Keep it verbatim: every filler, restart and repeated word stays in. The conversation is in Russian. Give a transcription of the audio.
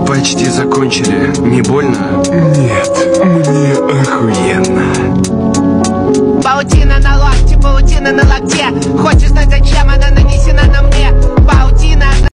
Почти закончили. Не больно? Нет, мне охуенно. Паутина на локте, паутина на локте. Хочешь знать, зачем она